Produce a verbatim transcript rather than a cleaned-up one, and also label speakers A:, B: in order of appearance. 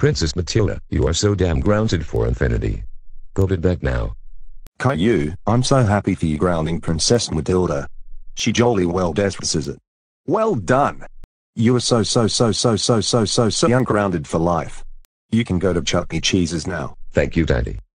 A: Princess Matilda, you are so damn grounded for infinity. Go to bed now.
B: Caillou, I'm so happy for you grounding Princess Matilda. She jolly well deserves it. Well done. You are so so so so so so so so ungrounded for life. You can go to Chuck E. Cheese's now.
A: Thank you, Daddy.